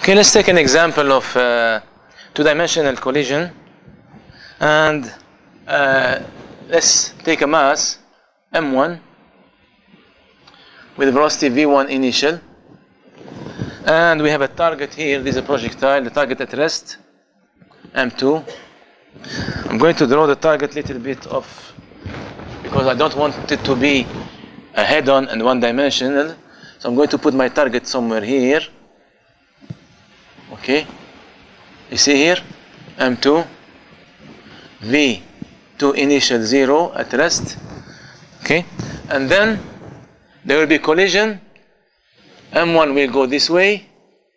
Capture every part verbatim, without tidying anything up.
Okay, let's take an example of uh, two-dimensional collision, and uh, let's take a mass m one with velocity v one initial, and we have a target here. This is a projectile, the target at rest, m two. I'm going to draw the target a little bit off because I don't want it to be a head-on and one-dimensional. So I'm going to put my target somewhere here. Okay, you see here, m two, v two initial zero at rest. Okay, and then there will be collision. m one will go this way,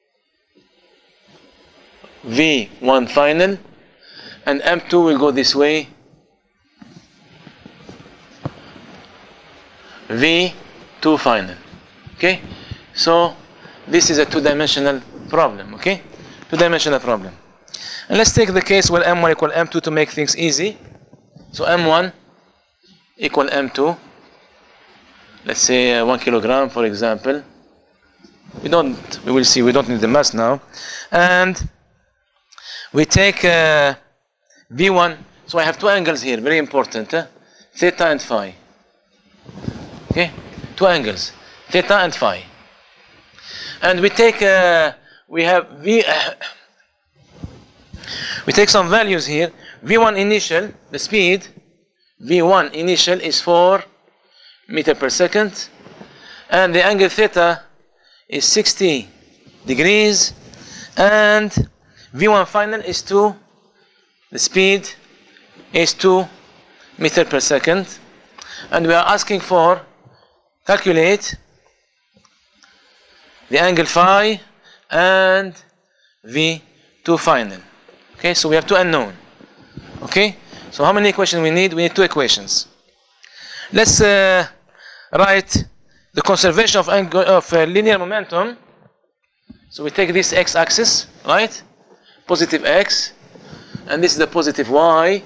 v one final, and m two will go this way, v two final. Okay, so this is a two-dimensional problem. Okay, two-dimensional problem. And let's take the case where m one equal m two to make things easy. So m one equal m two. Let's say uh, one kilogram, for example. We don't. We will see. We don't need the mass now. And we take uh, v one. So I have two angles here, very important. Huh? Theta and phi. Okay, two angles, theta and phi. And we take. Uh, we have v. Uh, we take some values here. v one initial, the speed. v one initial is four meter per second, and the angle theta is sixty degrees, and v one final is two. The speed is two meter per second, and we are asking for calculate the angle phi and v two final. Okay, so we have two unknown. Okay, so how many equations we need? We need two equations. Let's uh, write the conservation of, angle, of uh, linear momentum. So we take this x-axis, right? Positive x, and this is the positive y.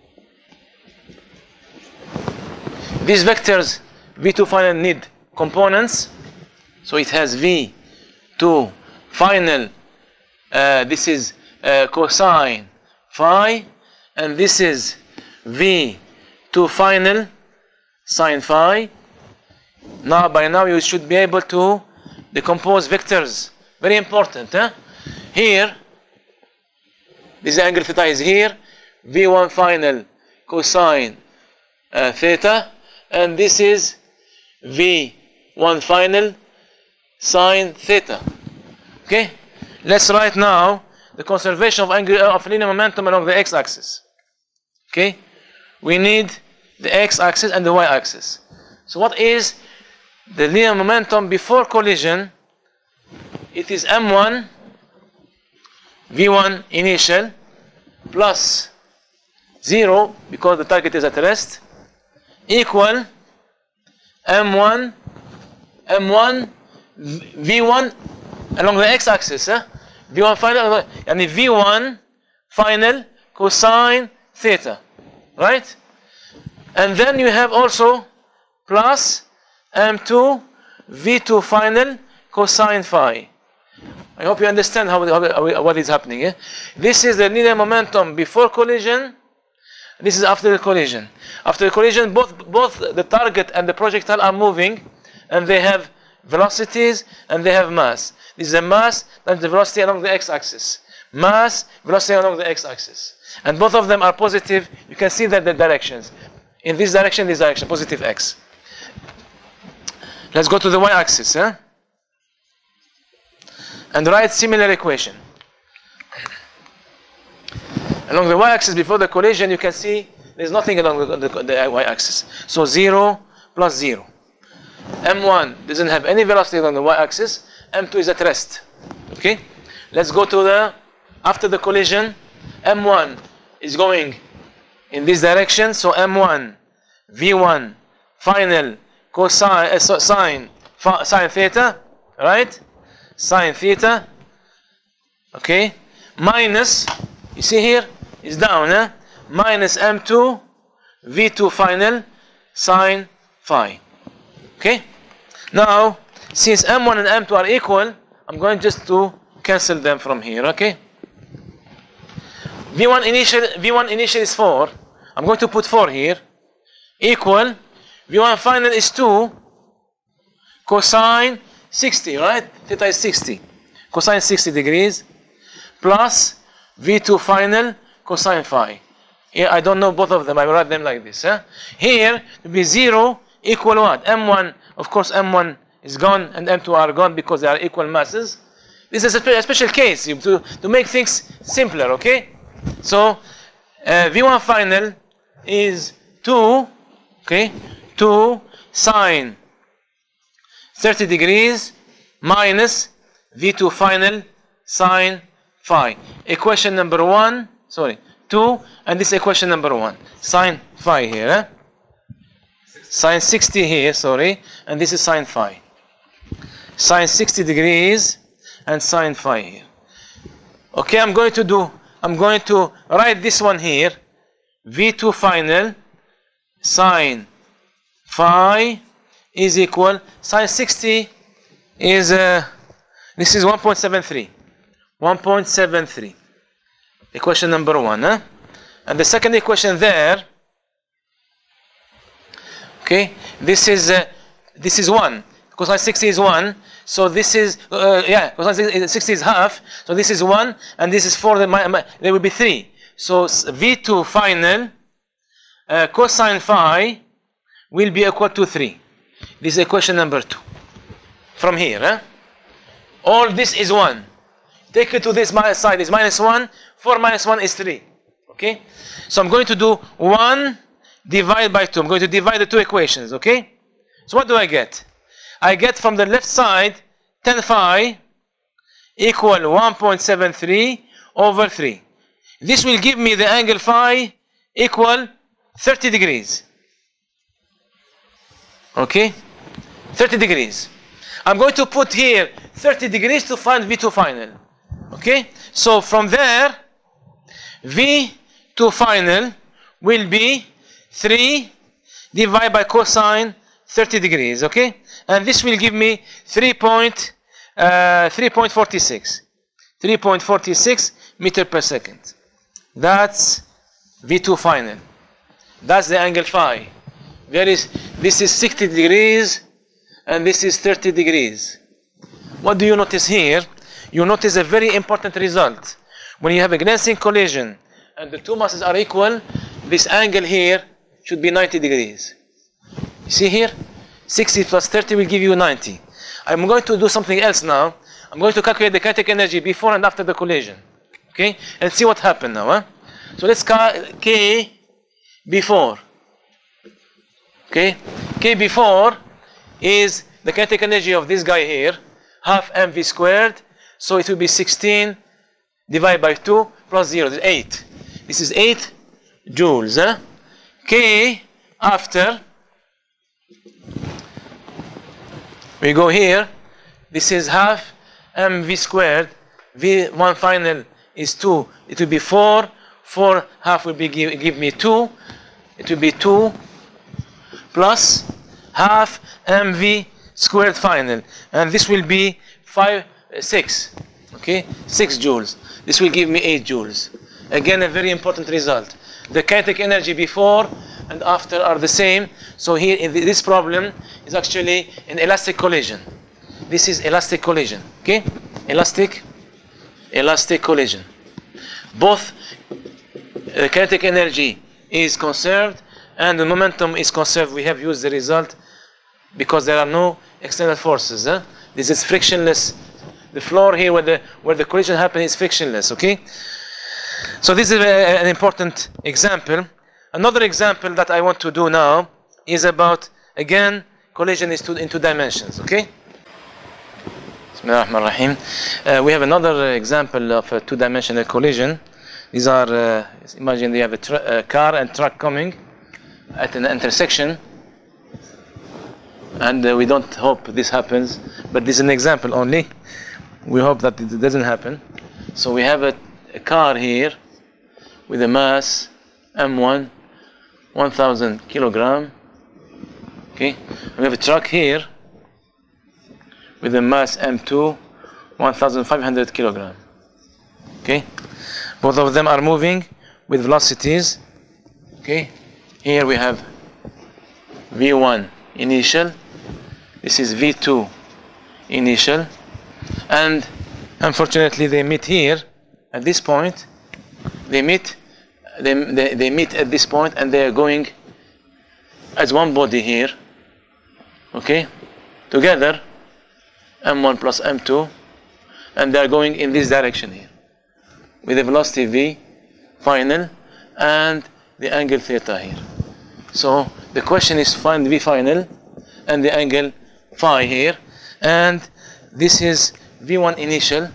These vectors v two final need components, so it has v two final. Uh, this is uh, cosine phi, and this is v two final sine phi. Now, by now, you should be able to decompose vectors. Very important, huh? Here, this angle theta is here, v one final cosine uh, theta, and this is v one final sine theta. Okay, let's write now the conservation of angle of linear momentum along the x-axis. Okay, we need the x-axis and the y-axis. So what is the linear momentum before collision? It is m one v one initial plus zero because the target is at rest equal m one m one v one along the x-axis, eh? v one final and v one final cosine theta, right? And then you have also plus m two v two final cosine phi. I hope you understand how, how what is happening. Eh? This is the linear momentum before collision. This is after the collision. After the collision, both both the target and the projectile are moving, and they have velocities and they have mass. This is the mass and the velocity along the x-axis. Mass, velocity along the x-axis, and both of them are positive. You can see that the directions. In this direction, this direction, positive x. Let's go to the y-axis, eh? And write similar equation. Along the y-axis before the collision, you can see there's nothing along the, the, the y-axis. So zero plus zero. m one doesn't have any velocity on the y-axis. m two is at rest. Okay? Let's go to the, after the collision, m one is going in this direction. So m one, v one, final, cosine, uh, so sine, sine theta, right? Sine theta, okay, minus, you see here, is down, eh? Minus m two, v two final, sine phi. Okay? Now, since m one and m two are equal, I'm going just to cancel them from here, okay? V one initial, V one initial is four. I'm going to put four here. Equal, V one final is two. Cosine sixty, right? Theta is sixty. Cosine sixty degrees. Plus V two final cosine phi. Here I don't know both of them. I will write them like this. Huh? Here it will be zero equal what? M one, of course M one is gone and M two are gone because they are equal masses. This is a, spe a special case to, to make things simpler, okay? So uh, V one final is two, okay? two sine thirty degrees minus V two final sine phi. Equation number one, sorry, two, and this equation number one. Sine phi here, eh? Sine sixty here, sorry, and this is sine phi. Sine sixty degrees and sine phi here. Okay, I'm going to do, I'm going to write this one here. V two final sine phi is equal, sine sixty is, uh, this is one point seven three. one point seven three. Equation number one. Huh? And the second equation there, okay, this is, uh, this is one. Cosine sixty is one. So this is, uh, yeah, cosine sixty is half. So this is one, and this is four. There will be three. So V two final uh, cosine phi will be equal to three. This is equation number two. From here, huh? All this is one. Take it to this side is minus one. four minus one is three. Okay? So I'm going to do one divided by two. I'm going to divide the two equations. Okay? So what do I get? I get from the left side tan phi equal one point seven three over three. This will give me the angle phi equal thirty degrees. Okay? thirty degrees. I'm going to put here thirty degrees to find V two final. Okay? So from there, V two final will be three divided by cosine thirty degrees. Okay? And this will give me three point four six. three point four six meter per second. That's V two final. That's the angle phi. There is, this is sixty degrees and this is thirty degrees. What do you notice here? You notice a very important result. When you have a glancing collision and the two masses are equal, this angle here should be ninety degrees. You see here? sixty plus thirty will give you ninety. I'm going to do something else now. I'm going to calculate the kinetic energy before and after the collision. Okay? And see what happened now. Huh? So let's call K before. Okay? K before is the kinetic energy of this guy here, half mv squared. So it will be sixteen divided by two plus zero, is eight. This is eight joules. Huh? K after, we go here, this is half mv squared. V one final is two. It will be four. four half will be give, give me two. It will be two plus half mv squared final. And this will be five, six. Okay? six joules. This will give me eight joules. Again, a very important result. The kinetic energy before and after are the same. So here in this problem is actually an elastic collision. This is elastic collision. Okay? Elastic, elastic collision. Both the kinetic energy is conserved and the momentum is conserved. We have used the result because there are no external forces. Huh? This is frictionless. The floor here where the where the collision happens is frictionless. Okay? So this is a, an important example. Another example that I want to do now is about, again, collision is two, in two dimensions. Okay? Bismillahirrahmanirrahim. Uh, we have another example of a two-dimensional collision. These are, uh, imagine you have a, a car and truck coming at an intersection. And uh, we don't hope this happens, but this is an example only. We hope that it doesn't happen. So we have a, a car here with a mass M one, one thousand kilogram. Okay, we have a truck here with a mass M two, one thousand five hundred kilogram. Okay, both of them are moving with velocities. Okay, here we have v one initial, this is v two initial, and unfortunately they meet here at this point. They meet, they, they, they meet at this point, and they are going as one body here. Okay, together, m one plus m two, and they are going in this direction here with the velocity v final and the angle theta here. So the question is find v final and the angle phi here, and this is v one initial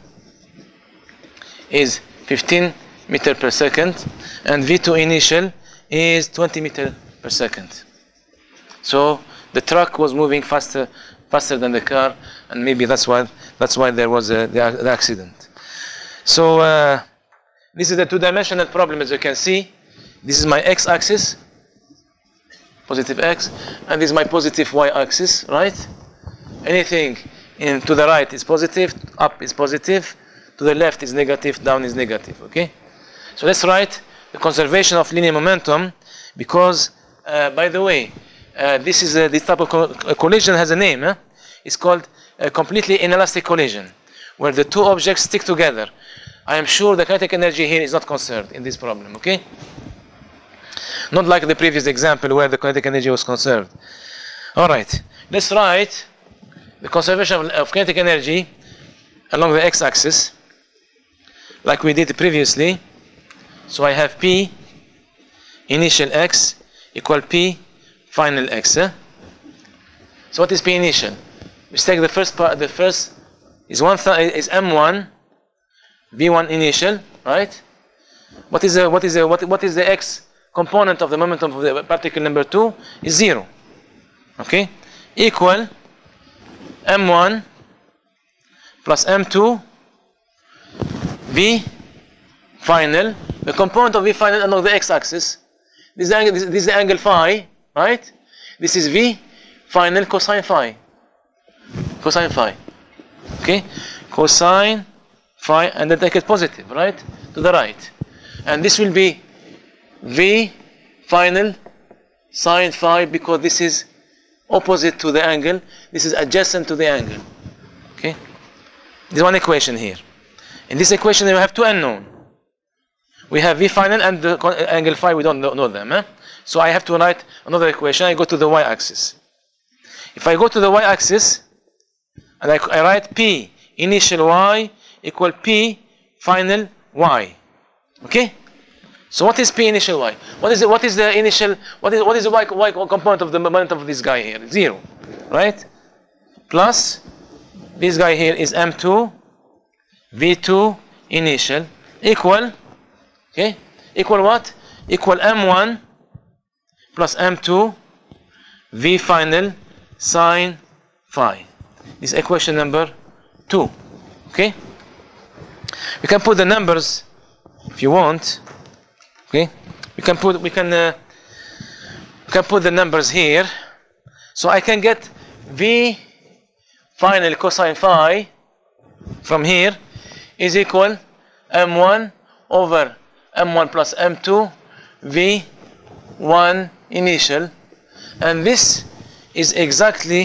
is fifteen meter per second and v two initial is twenty meter per second. So the truck was moving faster faster than the car, and maybe that's why that's why there was a, the, the accident. So uh, this is a two-dimensional problem, as you can see. This is my x-axis, positive x, and this is my positive y-axis, right? Anything in to the right is positive, up is positive, to the left is negative, down is negative. Okay. So let's write the conservation of linear momentum, because uh, by the way, uh, this is a, this type of co collision has a name. Eh? It's called a completely inelastic collision, where the two objects stick together. I am sure the kinetic energy here is not conserved in this problem. Okay, not like the previous example where the kinetic energy was conserved. All right, let's write the conservation of, of kinetic energy along the x-axis, like we did previously. So I have P initial x equal P final x. Eh? So what is P initial? We take the first part. The first is one is m one v one initial, right? What is the what is the what what is the x component of the momentum of the particle number two? Is zero. Okay, equal m one plus m two v final. The component of v final along the x-axis. This is angle. This, this is the angle phi, right? This is v final cosine phi. Cosine phi. Okay, cosine phi, and then take it positive, right, to the right, and this will be v final sine phi, because this is opposite to the angle. This is adjacent to the angle. Okay, there's one equation here. In this equation, we have two unknown. We have v final and the angle phi. We don't know them. Eh? So I have to write another equation. I go to the y-axis. If I go to the y-axis and I, I write p initial y equal p final y. Okay. So what is p initial y? What is the, what is the initial? What is what is the y, y component of the momentum of this guy here? Zero, right? Plus this guy here is m two v two initial equal. Okay, equal what? Equal m one plus m two v final sine phi. This is equation number two. Okay, we can put the numbers if you want. Okay, we can put we can uh, we can put the numbers here, so I can get v final cosine phi from here is equal m one over m one plus m two v one initial, and this is exactly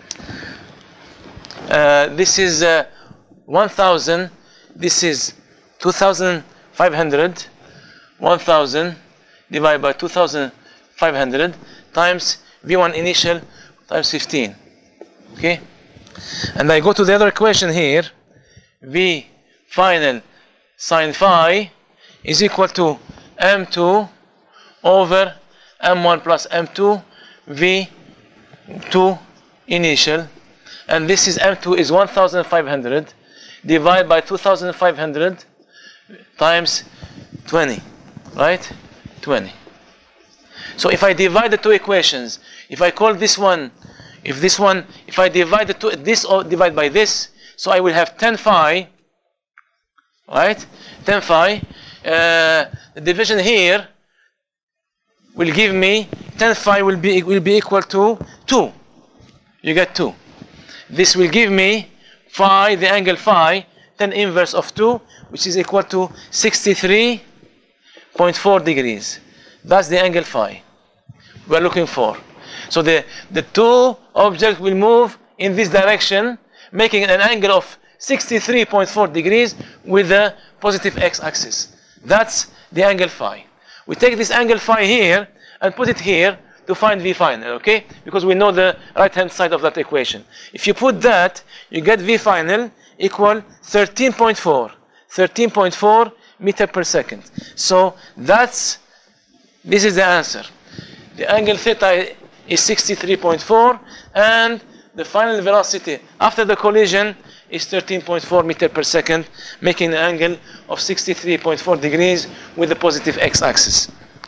uh, this is uh, one thousand, this is two thousand five hundred, one thousand divided by two thousand five hundred times v one initial times fifteen. Okay, and I go to the other equation here, v final sine phi is equal to m two over m one plus m two v two initial, and this is m two is one thousand five hundred divided by two thousand five hundred times twenty, right? twenty. So if I divide the two equations, if I call this one, if this one, if I divide the two, this or divide by this, so I will have ten phi, right? ten phi. Uh, the division here will give me ten phi will be will be equal to two. You get two. This will give me phi, the angle phi, tan inverse of two, which is equal to sixty-three point four degrees. That's the angle phi we're looking for. So the, the two objects will move in this direction, making an angle of sixty-three point four degrees with the positive x-axis. That's the angle phi. We take this angle phi here and put it here to find V final, okay? Because we know the right-hand side of that equation. If you put that, you get V final equal thirteen point four. thirteen point four meter per second. So that's, this is the answer. The angle theta is sixty-three point four, and the final velocity after the collision is thirteen point four meter per second, making an angle of sixty-three point four degrees with the positive x-axis.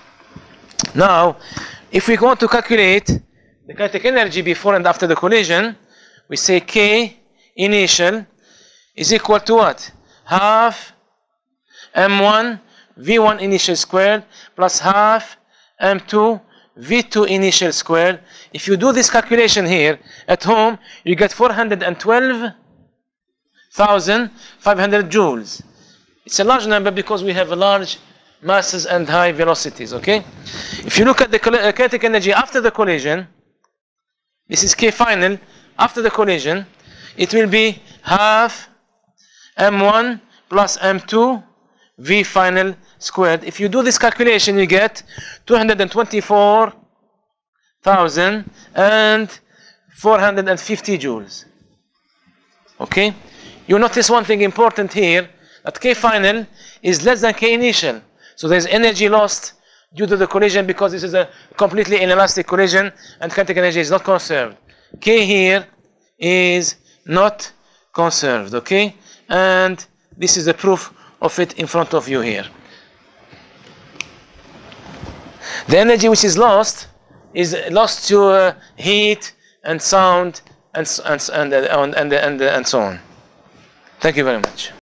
Now, if we want to calculate the kinetic energy before and after the collision, we say K initial is equal to what? Half m one v one initial squared plus half m two v two initial squared. If you do this calculation here at home, you get four hundred twelve thousand five hundred joules. It's a large number because we have large masses and high velocities, okay? If you look at the kinetic energy after the collision, this is K final after the collision, it will be half m one plus m two v final squared. If you do this calculation, you get two hundred twenty-four thousand four hundred fifty joules. Okay? You notice one thing important here, that K final is less than K initial. So there's energy lost due to the collision because this is a completely inelastic collision and kinetic energy is not conserved. K here is not conserved, okay? And this is the proof of it in front of you here. The energy which is lost is lost to uh, heat and sound and and and and and, and, and so on. Thank you very much.